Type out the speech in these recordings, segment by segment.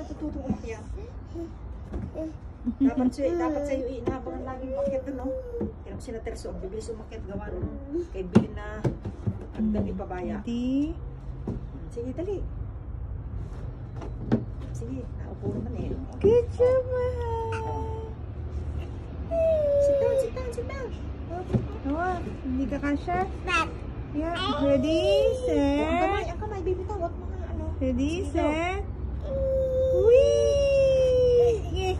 natututo umakyat. Dapat sa'yo inaabangan laging umakyat doon, no? Kaya si na Terso, ang bibilis umakyat gawa nung kay Bilin na agdang ipabaya. Hindi. Sige, dali. Sige, naupo naman eh. Good job, mahal. Sit down, sit down, sit down. Noah, hindi ka kasha? Yeah. Ready, set. Ang kamay, baby, tawag mga ano. Ready, set. Whee!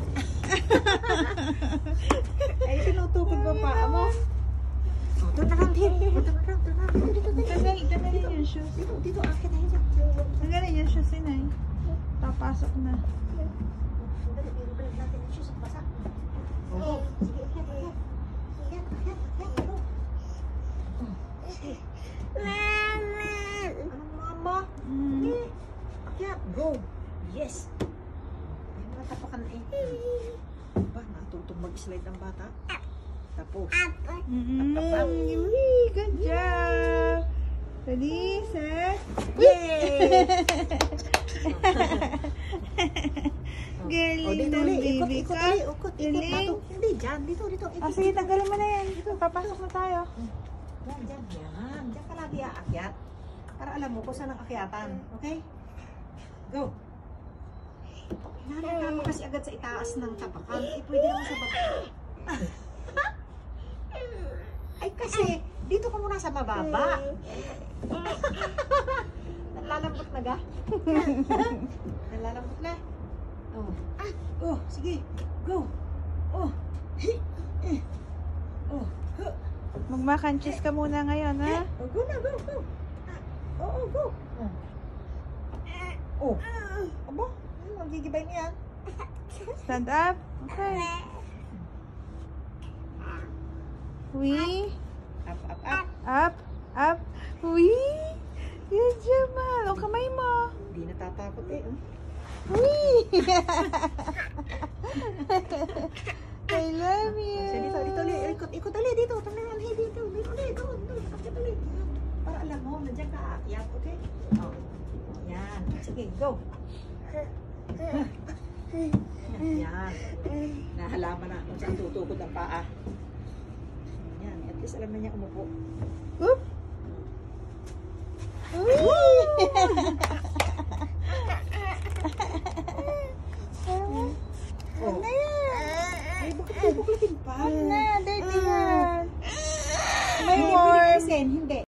Ay, tinutukod mo pa mo. Doon na lang, doon na lang. Tanggalin yung shoes. Dito, akin na yun. Tanggalin yung shoes, inay. Papasok na. Sandali, balik natin yung shoes at basa. Oo. Sige, akyat. Anong mama? Akyat, go. Yes. Ay, mga tapakan eh. Ba, natutong mag-slide ang bata. Tapos. Whee! Good job! Ready, set. Yay! Galing ng baby ko. Ikot. Hindi, dyan. Dito. Sige, tanggalin mo na yan. Papasok na tayo. Yan. Diyan ka lagi aakyat. Para alam mo kung saan ang akyatan. Okay? Go. Hinahanda mo kasi agad sa itaas ng tapakan. Eh, pwede naman sa baba. Ay, kasi dito ka muna sa mababa. Nalalambot na ga? Nalalambot na? Oh, sige. Go. Oh. Mag-mac and cheese ka muna ngayon, ha? Go na, go. Go. Oh. Aba, magigibay niya. Stand up. Okay. Wee. Up. Wee. Good job, mahal. O, kamay mo. Hindi natatakot eh. Wee. I love you. Dito, ikot ulit dito. Tingnan mo, dito. Akit ulit. Para alam mo, nandiyan ka aakyat, okay? Oh. Yan. Sige, go. Yan. Nahalaman na kung saan tutukod ang paa. Yan. At least alam na niya umupo. Whoop. Wee. Oh. Ay, bakit bubuklatin pa? Dirty yan. May warm. Hindi.